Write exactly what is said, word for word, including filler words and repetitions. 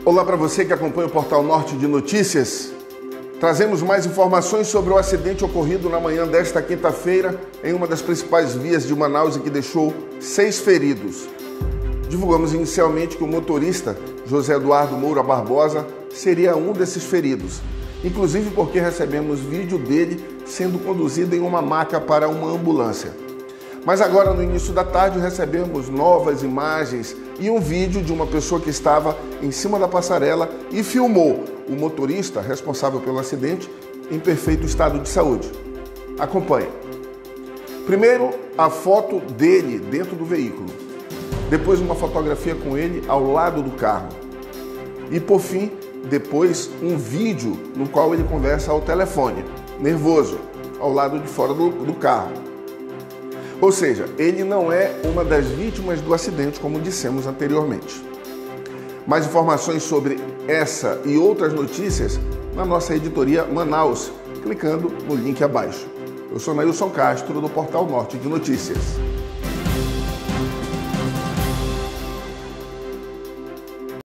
Olá para você que acompanha o Portal Norte de Notícias. Trazemos mais informações sobre o acidente ocorrido na manhã desta quinta-feira em uma das principais vias de Manaus e que deixou seis feridos. Divulgamos inicialmente que o motorista José Eduardo Moura Barbosa seria um desses feridos, inclusive porque recebemos vídeo dele sendo conduzido em uma maca para uma ambulância. Mas agora, no início da tarde, recebemos novas imagens e um vídeo de uma pessoa que estava em cima da passarela e filmou o motorista responsável pelo acidente em perfeito estado de saúde. Acompanhe. Primeiro, a foto dele dentro do veículo. Depois, uma fotografia com ele ao lado do carro. E, por fim, depois, um vídeo no qual ele conversa ao telefone, nervoso, ao lado de fora do, do carro. Ou seja, ele não é uma das vítimas do acidente, como dissemos anteriormente. Mais informações sobre essa e outras notícias na nossa editoria Manaus, clicando no link abaixo. Eu sou Nailson Castro, do Portal Norte de Notícias.